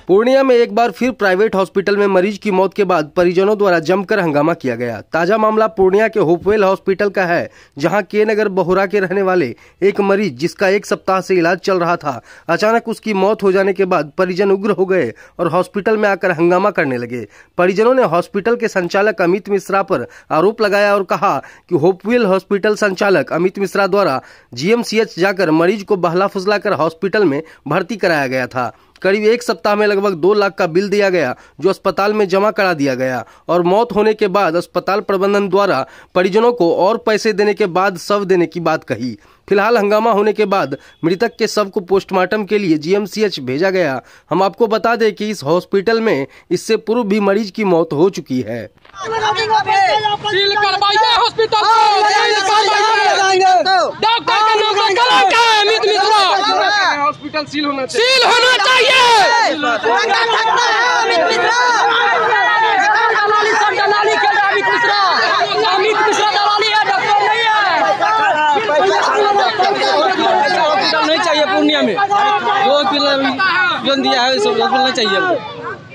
पूर्णिया में एक बार फिर प्राइवेट हॉस्पिटल में मरीज की मौत के बाद परिजनों द्वारा जमकर हंगामा किया गया। ताजा मामला पूर्णिया के होपवेल हॉस्पिटल का है, जहां के नगर बहुरा के रहने वाले एक मरीज जिसका एक सप्ताह से इलाज चल रहा था, अचानक उसकी मौत हो जाने के बाद परिजन उग्र हो गए और हॉस्पिटल में आकर हंगामा करने लगे। परिजनों ने हॉस्पिटल के संचालक अमित मिश्रा पर आरोप लगाया और कहा कि होपवेल हॉस्पिटल संचालक अमित मिश्रा द्वारा GMCH जाकर मरीज को बहला फुसला कर हॉस्पिटल में भर्ती कराया गया था। करीब एक सप्ताह में लगभग 2 लाख का बिल दिया गया, जो अस्पताल में जमा करा दिया गया और मौत होने के बाद अस्पताल प्रबंधन द्वारा परिजनों को और पैसे देने के बाद शव देने की बात कही। फिलहाल हंगामा होने के बाद मृतक के शव को पोस्टमार्टम के लिए GMCH भेजा गया। हम आपको बता दें कि इस हॉस्पिटल में इससे पूर्व भी मरीज की मौत हो चुकी है। सील करवाइए हॉस्पिटल हॉस्पिटल सील होना चाहिए। नहीं चाहिए पूर्णिया में जो दिया है सब नहीं चाहिए।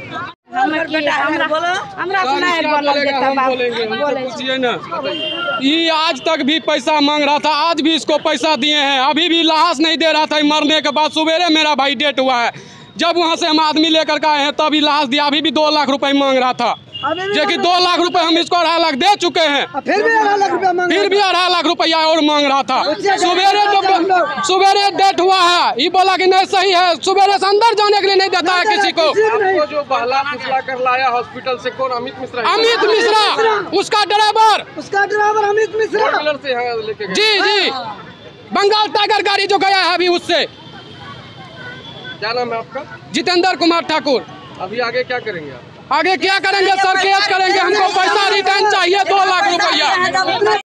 ये आज तक भी पैसा मांग रहा था, आज भी इसको पैसा दिए हैं, अभी भी लाश नहीं दे रहा था। मरने के बाद सवेरे मेरा भाई डेट हुआ है, जब वहाँ से हम आदमी लेकर के आए हैं तभी लाश दिया। अभी भी 2 लाख रुपए मांग रहा था, जो कि 2 लाख रुपए हम इसको 2.5 लाख दे चुके हैं, फिर भी 2.5 लाख रुपया और मांग रहा था। सवेरे डेट हुआ है, ये बोला कि नहीं सही है, सवेरे से अंदर जाने के लिए नहीं देता है किसी को। जो बहला फुसला कर लाया हॉस्पिटल से कौन? अमित मिश्रा। अमित मिश्रा, उसका ड्राइवर अमित मिश्रा से लेके जी बंगाल टाइगर गाड़ी जो गया है अभी उससे। क्या नाम है आपका? जितेंद्र कुमार ठाकुर। अभी आगे क्या करेंगे आप? आगे क्या करेंगे सर? केस करेंगे, हमको पैसा रिटर्न चाहिए 2 लाख रुपया।